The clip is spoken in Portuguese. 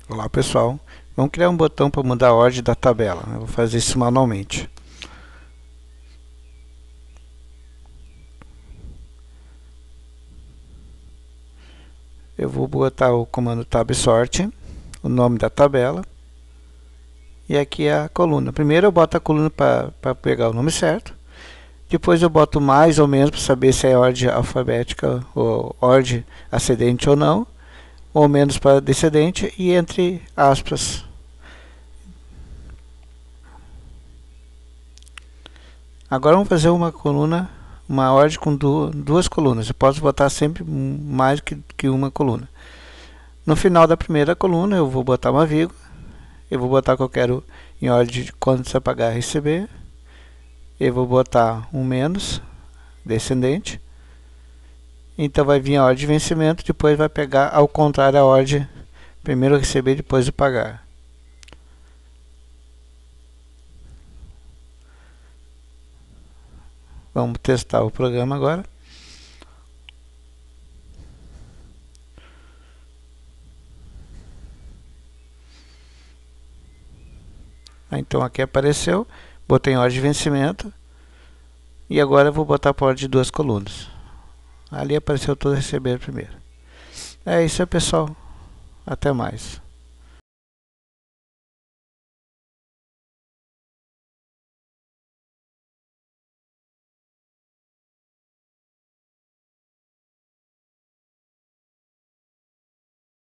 Olá pessoal, vamos criar um botão para mudar a ordem da tabela. Eu vou fazer isso manualmente. Eu vou botar o comando tab sort, o nome da tabela e aqui é a coluna. Primeiro eu boto a coluna para pegar o nome certo, depois eu boto mais ou menos para saber se é ordem alfabética ou ordem ascendente ou menos para descendente e entre aspas. Agora vamos fazer uma coluna, uma ordem com duas colunas. Eu posso botar sempre mais que uma coluna. No final da primeira coluna eu vou botar uma vírgula. Eu vou botar que eu quero em ordem de quando você pagar e receber. Eu vou botar um menos, descendente. Então vai vir a ordem de vencimento, depois vai pegar ao contrário a ordem, primeiro receber, depois o pagar. Vamos testar o programa agora. Então aqui apareceu, botei em ordem de vencimento e agora eu vou botar por ordem de duas colunas. Ali apareceu todo receber primeiro. É isso aí pessoal, até mais.